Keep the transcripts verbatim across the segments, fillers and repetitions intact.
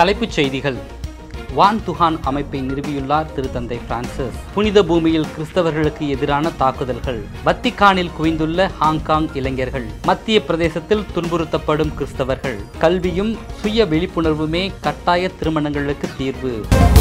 தலைப்புச் செய்திகள். வான் துஹான் அமைப்பை நிறுவியுள்ளார் திருத்தந்தை பிரான்சிஸ். புனித பூமியில் கிறிஸ்தவர்களுக்கு எதிரான தாக்குதல்கள். வத்திக்கானில் குவிந்துள்ள ஹாங்காங் இளைஞர்கள். மத்திய பிரதேசத்தில் துன்புறுத்தப்படும் கிறிஸ்தவர்கள். கல்வியும் சுய விழிப்புணர்வுமே கட்டாய திருமணங்களுக்கு தீர்வு.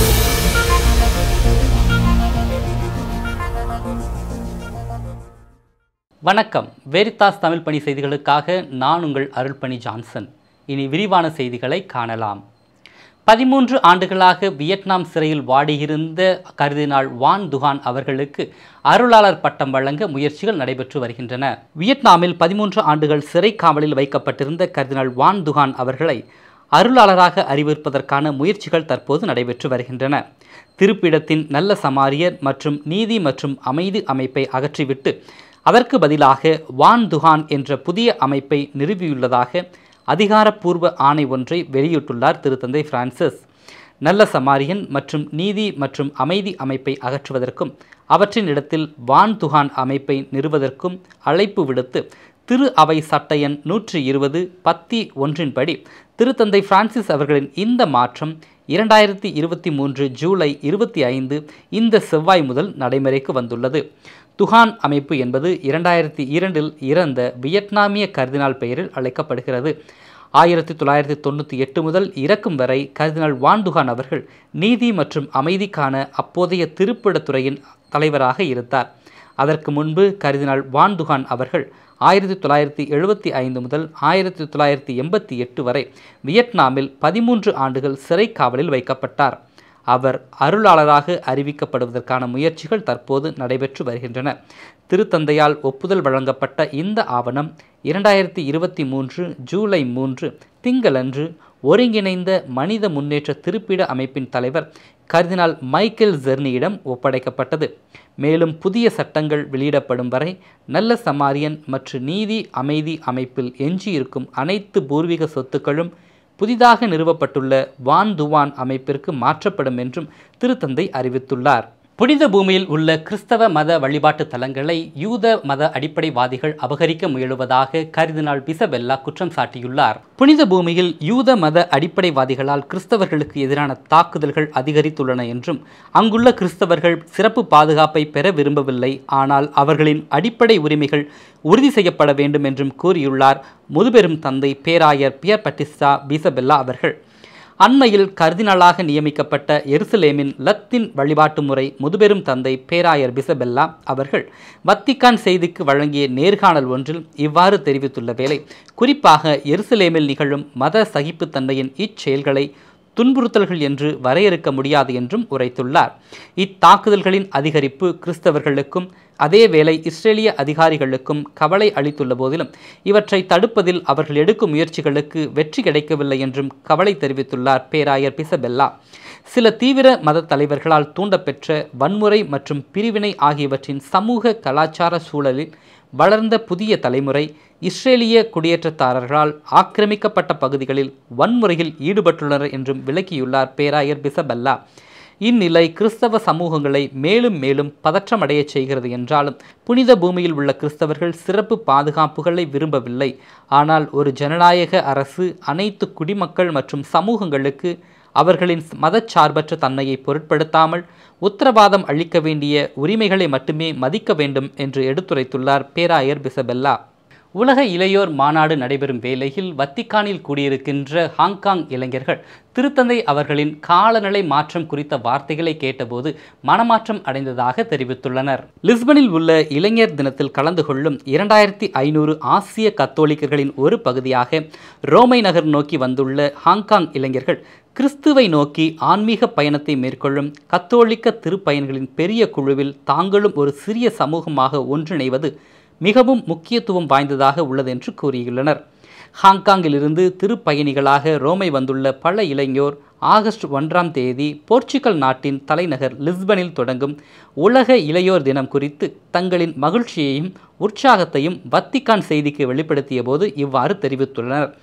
வணக்கம். வெரிதாஸ் தமிழ் பணி செய்திகளுக்காக நான் உங்கள் அருள்பணி ஜான்சன். இனி விரிவான செய்திகளை காணலாம். பதிமூன்று ஆண்டுகளாக வியட்நாம் சிறையில் வாடியிருந்த கர்தினால் வான் துஹான் அவர்களுக்கு அருளாளர் பட்டம் வழங்க முயற்சிகள் நடைபெற்று வருகின்றன. வியட்நாமில் பதிமூன்று ஆண்டுகள் சிறை காவலில் வைக்கப்பட்டிருந்த கர்தினால் வான் துஹான் அவர்களை அருளாளராக அறிவிப்பதற்கான முயற்சிகள் தற்போது நடைபெற்று வருகின்றன. திருப்பிடத்தின் நல்ல சமாரியர் மற்றும் நீதி மற்றும் அமைதி அமைப்பை அகற்றிவிட்டு அதற்கு பதிலாக வான் துஹான் என்ற புதிய அமைப்பை நிறுவியுள்ளதாக அதிகாரப்பூர்வ ஆணை ஒன்றை வெளியிட்டுள்ளார் திருத்தந்தை பிரான்சிஸ். நல்ல சமாரியன் மற்றும் நீதி மற்றும் அமைதி அமைப்பை அகற்றுவதற்கும் அவற்றின் இடத்தில் வான் துஹான் அமைப்பை நிறுவதற்கும் அழைப்பு விடுத்து திரு அவை சட்ட எண் நூற்றி இருபது பத்தி ஒன்றின்படி திருத்தந்தை பிரான்சிஸ் அவர்களின் இந்த மாற்றம் இரண்டாயிரத்தி இருபத்தி மூன்று ஜூலை இருபத்தி ஐந்து இந்த செவ்வாய் முதல் நடைமுறைக்கு வந்துள்ளது. துஹான் அமைப்பு என்பது இரண்டாயிரத்தி இரண்டில் இறந்த வியட்நாமிய கர்தினால் பெயரில் அழைக்கப்படுகிறது. ஆயிரத்தி தொள்ளாயிரத்தி தொண்ணூற்றி எட்டு முதல் இறக்கும் வரை கர்தினால் வான் துஹான் அவர்கள் நீதி மற்றும் அமைதிக்கான அப்போதைய திருப்பிடத்துறையின் தலைவராக இருந்தார். அதற்கு முன்பு கர்தினால் வான் துஹான் அவர்கள் ஆயிரத்தி தொள்ளாயிரத்தி எழுபத்தி ஐந்து முதல் ஆயிரத்தி தொள்ளாயிரத்தி எண்பத்தி எட்டு வரை வியட்நாமில் பதிமூன்று ஆண்டுகள் சிறை காவலில் வைக்கப்பட்டார். அவர் அருளாளராக அறிவிக்கப்படுவதற்கான முயற்சிகள் தற்போது நடைபெற்று வருகின்றன. திருத்தந்தையால் ஒப்புதல் வழங்கப்பட்ட இந்த ஆவணம் இரண்டாயிரத்தி இருபத்தி மூன்று ஜூலை மூன்று திங்களன்று ஒருங்கிணைந்த மனித முன்னேற்ற திருப்பிட அமைப்பின் தலைவர் கர்தினால் மைக்கேல் ஜெர்னியிடம் ஒப்படைக்கப்பட்டது. மேலும் புதிய சட்டங்கள் வெளியிடப்படும் வரை நல்ல சமாரியன் மற்றும் நீதி அமைதி அமைப்பில் எஞ்சியிருக்கும் அனைத்து பூர்வீக சொத்துக்களும் புதிதாக நிறுவப்பட்டுள்ள வான் துவான் அமைப்பிற்கு மாற்றப்படும் என்றும் திருத்தந்தை அறிவித்துள்ளார். புனித பூமியில் உள்ள கிறிஸ்தவ மத வழிபாட்டு தலங்களை யூத மத அடிப்படைவாதிகள் அபகரிக்க முயலுவதாக கர்தினால் பிசபெல்லா குற்றம் சாட்டியுள்ளார். புனித பூமியில் யூத மத அடிப்படைவாதிகளால் கிறிஸ்தவர்களுக்கு எதிரான தாக்குதல்கள் அதிகரித்துள்ளன என்றும் அங்குள்ள கிறிஸ்தவர்கள் சிறப்பு பாதுகாப்பை பெற விரும்பவில்லை, ஆனால் அவர்களின் அடிப்படை உரிமைகள் உறுதி செய்யப்பட வேண்டும் என்றும் கூறியுள்ளார் முதுபெரும் தந்தை பேராயர் பியர் பட்டிஸ்டா பிசபெல்லா அவர்கள். அண்மையில் கர்தினாலாக நியமிக்கப்பட்ட எருசலேமின் லத்தீன் வழிபாட்டு முறை முதுபெரும் தந்தை பேராயர் பிசபெல்லா அவர்கள் வத்திக்கான் செய்திக்கு வழங்கிய நேர்காணல் ஒன்றில் இவ்வாறு தெரிவித்துள்ள வேளை, குறிப்பாக எருசலேமில் நிகழும் மத சகிப்புத்தன்மையின் இச்செயல்களை துன்புறுத்தல்கள் என்று வரையறுக்க முடியாது என்றும் உரைத்துள்ளார். இத்தாக்குதல்களின் அதிகரிப்பு கிறிஸ்தவர்களுக்கும் அதேவேளை இஸ்ரேலிய அதிகாரிகளுக்கும் கவலை அளித்துள்ள போதிலும் இவற்றை தடுப்பதில் அவர்கள் எடுக்கும் முயற்சிகளுக்கு வெற்றி கிடைக்கவில்லை என்றும் கவலை தெரிவித்துள்ளார் பேராயர் பிசபெல்லா. சில தீவிர மத தலைவர்களால் தூண்டப்பெற்ற வன்முறை மற்றும் பிரிவினை ஆகியவற்றின் சமூக கலாச்சார சூழலில் வளர்ந்த புதிய தலைமுறை இஸ்ரேலிய குடியேற்றத்தாரர்களால் ஆக்கிரமிக்கப்பட்ட பகுதிகளில் வன்முறையில் ஈடுபட்டுள்ளனர் என்றும் விளக்கியுள்ளார் பேராயர் பிசபெல்லா. இந்நிலை கிறிஸ்தவ சமூகங்களை மேலும் மேலும் பதற்றமடைய செய்கிறது என்றாலும் புனித பூமியில் உள்ள கிறிஸ்தவர்கள் சிறப்பு பாதுகாப்புகளை விரும்பவில்லை. ஆனால் ஒரு ஜனநாயக அரசு அனைத்து குடிமக்கள் மற்றும் சமூகங்களுக்கு அவர்களின் மதச்சார்பற்ற தன்மையை பொருட்படுத்தாமல் உத்தரவாதம் அளிக்க வேண்டிய உரிமைகளை மட்டுமே மதிக்க வேண்டும் என்று எடுத்துரைத்துள்ளார் பேராயர் பிசபெல்லா. உலக இளையோர் மாநாடு நடைபெறும் வேளையில் வத்திக்கானில் கூடியிருக்கின்ற ஹாங்காங் இளைஞர்கள் திருத்தந்தை அவர்களின் காலநிலை மாற்றம் குறித்த வார்த்தைகளை கேட்டபோது மனமாற்றம் அடைந்ததாக தெரிவித்துள்ளனர். லிஸ்பனில் உள்ள இளைஞர் தினத்தில் கலந்து கொள்ளும் இரண்டாயிரத்தி ஐநூறு ஆசிய கத்தோலிக்கர்களின் ஒரு பகுதியாக ரோமை நகர் நோக்கி வந்துள்ள ஹாங்காங் இளைஞர்கள் கிறிஸ்துவை நோக்கி ஆன்மீக பயணத்தை மேற்கொள்ளும் கத்தோலிக்க திருப்பயன்களின் பெரிய குழுவில் தாங்களும் ஒரு சிறிய சமூகமாக ஒன்றிணைவது மிகவும் முக்கியத்துவம் வாய்ந்ததாக உள்ளது என்று கூறியுள்ளனர். ஹாங்காங்கிலிருந்து திருப்பயணிகளாக ரோமை வந்துள்ள பல இளைஞர் ஆகஸ்ட் ஒன்றாம் தேதி போர்ச்சுகல் நாட்டின் தலைநகர் லிஸ்பனில் தொடங்கும் உலக இளையோர் தினம் குறித்து தங்களின் மகிழ்ச்சியையும் உற்சாகத்தையும் வத்திக்கான் செய்திக்கு வெளிப்படுத்திய போது இவ்வாறு தெரிவித்துள்ளனர்.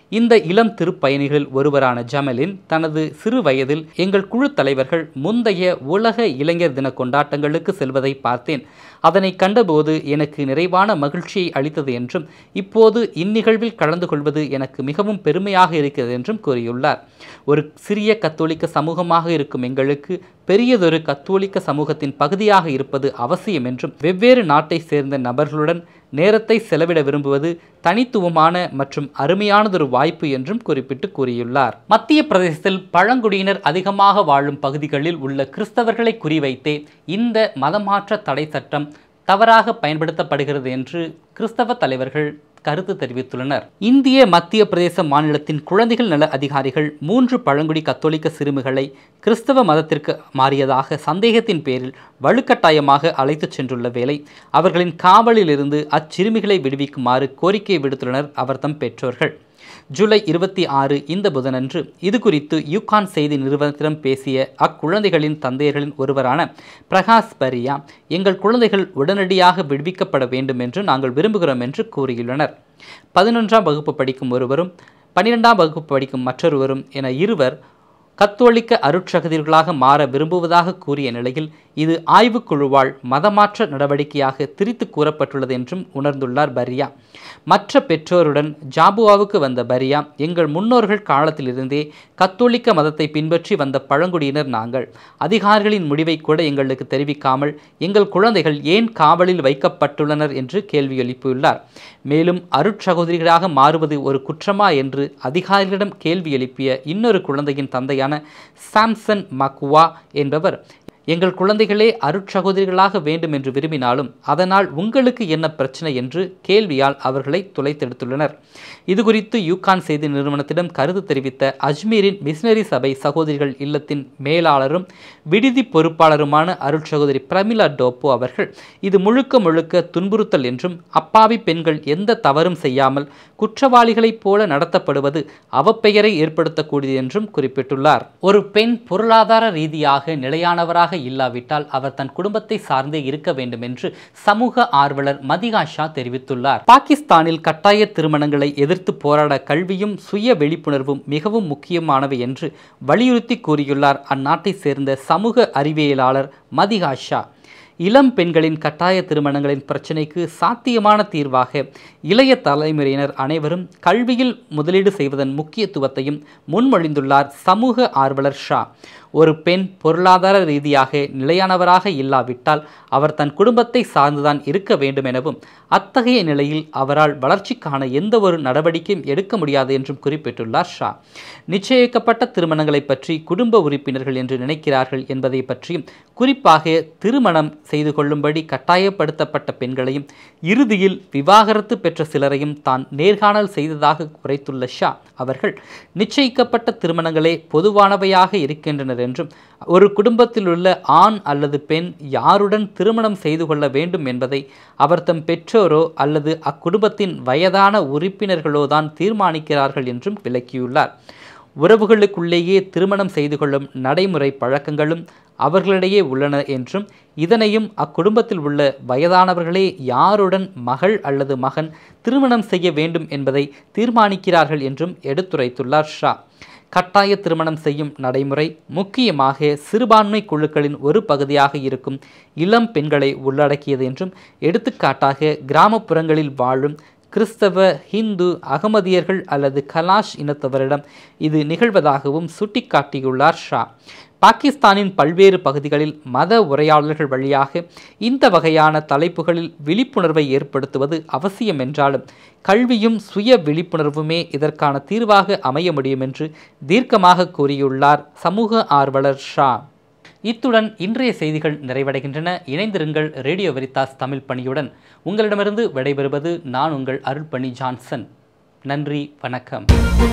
இந்த இளம் திருப்பயணிகளில் ஒருவரான ஜமலின் தனது சிறு வயதில் எங்கள் குழு தலைவர்கள் முந்தைய உலக இளைஞர் தின கொண்டாட்டங்களுக்கு செல்வதை பார்த்தேன். அதனை கண்டபோது எனக்கு நிறைவான மகிழ்ச்சியை அளித்தது என்றும் இப்போது இந்நிகழ்வில் கலந்து கொள்வது எனக்கு மிகவும் பெருமையாக இருக்கிறது என்றும் கூறியுள்ளார். ஒரு சிறிய கத்தோலிக்க சமூகமாக இருக்கும் எங்களுக்கு பெரியதொரு கத்தோலிக்க சமூகத்தின் பகுதியாக இருப்பது அவசியம் என்றும் வெவ்வேறு நாட்டை சேர்ந்த நபர்களுடன் நேரத்தை செலவிட விரும்புவது தனித்துவமான மற்றும் அருமையானதொரு வாய்ப்பு என்றும் குறிப்பிட்டு கூறியுள்ளார். மத்திய பிரதேசத்தில் பழங்குடியினர் அதிகமாக வாழும் பகுதிகளில் உள்ள கிறிஸ்தவர்களை குறிவைத்தே இந்த மதமாற்ற தடை சட்டம் தவறாக பயன்படுத்தப்படுகிறது என்று கிறிஸ்தவ தலைவர்கள் கருத்து தெரிவித்துள்ளனர். இந்திய மத்திய பிரதேச மாநிலத்தின் குழந்தைகள் நல அதிகாரிகள் மூன்று பழங்குடி கத்தோலிக்க சிறுமிகளை கிறிஸ்தவ மதத்திற்கு மாறியதாக சந்தேகத்தின் பேரில் வலுக்கட்டாயமாக அழைத்துச் சென்றுள்ள வேளை அவர்களின் காவலிலிருந்து அச்சிறுமிகளை விடுவிக்குமாறு கோரிக்கை விடுத்துள்ளனர் அவர்தம் பெற்றோர்கள். ஜூலை இருபத்தி ஆறு இந்த புதனன்று இது குறித்து யூகான் செய்தி நிறுவனத்திடம் பேசிய அக்குழந்தைகளின் தந்தையர்களின் ஒருவரான பிரகாஷ் பரியா, எங்கள் குழந்தைகள் உடனடியாக விடுவிக்கப்பட வேண்டும் என்று நாங்கள் விரும்புகிறோம் என்று கூறியுள்ளனர். பதினொன்றாம் வகுப்பு படிக்கும் ஒருவரும் பன்னிரெண்டாம் வகுப்பு படிக்கும் மற்றொருவரும் என இருவர் கத்தோலிக்க அருட்சகதிர்களாக மாற விரும்புவதாக கூறிய நிலையில் இது ஆய்வுக்குழுவால் மதமாற்ற நடவடிக்கையாக திரித்து கூறப்பட்டுள்ளது என்றும் உணர்ந்துள்ளார் பரியா. மற்ற பெற்றோருடன் ஜாபுவாவுக்கு வந்த பரியா, எங்கள் முன்னோர்கள் காலத்திலிருந்தே கத்தோலிக்க மதத்தை பின்பற்றி வந்த பழங்குடியினர் நாங்கள். அதிகாரிகளின் முடிவை கூட எங்களுக்கு தெரிவிக்காமல் எங்கள் குழந்தைகள் ஏன் காவலில் வைக்கப்பட்டுள்ளனர் என்று கேள்வி எழுப்பியுள்ளார். மேலும் அருட்சகோதரிகளாக மாறுவது ஒரு குற்றமா என்று அதிகாரிகளிடம் கேள்வி எழுப்பிய இன்னொரு குழந்தையின் தந்தையான சாம்சன் மக்குவா என்பவர், எங்கள் குழந்தைகளே அருட்சகோதரிகளாக வேண்டும் என்று விரும்பினாலும் அதனால் உங்களுக்கு என்ன பிரச்சனை என்று கேள்வியால் அவர்களை துளைத்தெடுத்துள்ளனர். இதுகுறித்து யூகான் செய்தி நிறுவனத்திடம் கருத்து தெரிவித்த அஜ்மீரின் மிஷனரி சபை சகோதரிகள் இல்லத்தின் மேலாளரும் விடுதி பொறுப்பாளருமான அருட்சகோதரி பிரமிளா டோப்போ அவர்கள், இது முழுக்க முழுக்க துன்புறுத்தல் என்றும் அப்பாவி பெண்கள் எந்த தவறும் செய்யாமல் குற்றவாளிகளைப் போல நடத்தப்படுவது அவப்பெயரை ஏற்படுத்தக்கூடியது என்றும் குறிப்பிட்டுள்ளார். ஒரு பெண் பொருளாதார ரீதியாக நிலையானவராக இல்லாவிட்டால் அவர் தன் குடும்பத்தை சார்ந்தே இருக்க வேண்டும் என்று சமூக ஆர்வலர் மதிகாஷா தெரிவித்துள்ளார். பாகிஸ்தானில் கட்டாய திருமணங்களை எதிர்த்து போராட கல்வியும் சுய விழிப்புணர்வும் மிகவும் முக்கியமானவை என்று வலியுறுத்தி கூறியுள்ளார் அந்நாட்டை சேர்ந்த சமூக அறிவியலாளர் மதிகாஷா. இளம் பெண்களின் கட்டாய திருமணங்களின் பிரச்சினைக்கு சாத்தியமான தீர்வாக இளைய தலைமுறையினர் அனைவரும் கல்வியில் முதலீடு செய்வதன் முக்கியத்துவத்தையும் முன்மொழிந்துள்ளார் சமூக ஆர்வலர் ஷா. ஒரு பெண் பொருளாதார ரீதியாக நிலையானவராக இல்லாவிட்டால் அவர் தன் குடும்பத்தை சார்ந்துதான் இருக்க வேண்டும் எனவும் அத்தகைய நிலையில் அவரால் வளர்ச்சிக்கான எந்த ஒரு நடவடிக்கையும் எடுக்க முடியாது என்றும் குறிப்பிட்டுள்ளார் ஷா. நிச்சயிக்கப்பட்ட திருமணங்களை பற்றி குடும்ப உறுப்பினர்கள் என்று நினைக்கிறார்கள் என்பதை பற்றியும், குறிப்பாக திருமணம் செய்து கொள்ளும்படி கட்டாயப்படுத்தப்பட்ட பெண்களையும் இறுதியில் விவாகரத்து பெற்ற சிலரையும் தான் நேர்காணல் செய்ததாக குறைத்துள்ள ஷா அவர்கள், நிச்சயிக்கப்பட்ட திருமணங்களே பொதுவானவையாக இருக்கின்றனர் என்றும் ஒரு குடும்பத்தில் உள்ள ஆண் அல்லது பெண் யாருடன் திருமணம் செய்து கொள்ள வேண்டும் என்பதை அவர் தம் பெற்றோரோ அல்லது அக்குடும்பத்தின் வயதான உறுப்பினர்களோ தான் தீர்மானிக்கிறார்கள் என்றும் விளக்கியுள்ளார். உறவுகளுக்குள்ளேயே திருமணம் செய்து கொள்ளும் நடைமுறை பழக்கங்களும் அவர்களிடையே உள்ளன என்றும் இதனையும் அக்குடும்பத்தில் உள்ள வயதானவர்களே யாருடன் மகள் அல்லது மகன் திருமணம் செய்ய வேண்டும் என்பதை தீர்மானிக்கிறார்கள் என்றும் எடுத்துரைத்துள்ளார் ஷா. கட்டாய திருமணம் செய்யும் நடைமுறை முக்கியமாக சிறுபான்மை குழுக்களின் ஒரு பகுதியாக இருக்கும் இளம் பெண்களை உள்ளடக்கியது என்றும், எடுத்துக்காட்டாக கிராமப்புறங்களில் வாழும் கிறிஸ்தவ, ஹிந்து, அகமதியர்கள் அல்லது கலாஷ் இனத்தவரிடம் இது நிகழ்வதாகவும் சுட்டிக்காட்டியுள்ளார் ஷா. பாகிஸ்தானின் பல்வேறு பகுதிகளில் மத உரையாடல்கள் வழியாக இந்த வகையான தலைப்புகளில் விழிப்புணர்வை ஏற்படுத்துவது அவசியம் என்றாலும் கல்வியும் சுய விழிப்புணர்வுமே இதற்கான தீர்வாக அமைய முடியும் என்று தீர்க்கமாக கூறியுள்ளார் சமூக ஆர்வலர் ஷா. இத்துடன் இன்றைய செய்திகள் நிறைவடைகின்றன. இணைந்திருங்கள் ரேடியோ வெரிதாஸ் தமிழ் பணியுடன். உங்களிடமிருந்து விடைபெறுவது நான் உங்கள் அருள்பணி ஜான்சன். நன்றி, வணக்கம்.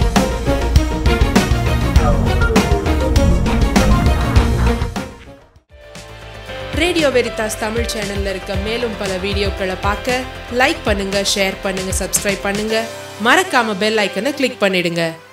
ரேடியோ வெரிதாஸ் தமிழ் சேனல்ல இருக்க மேலும் பல வீடியோக்களை பார்க்க லைக் பண்ணுங்க, ஷேர் பண்ணுங்க, சப்ஸ்கிரைப் பண்ணுங்க. மறக்காம பெல் ஐக்கனை கிளிக் பண்ணிடுங்க.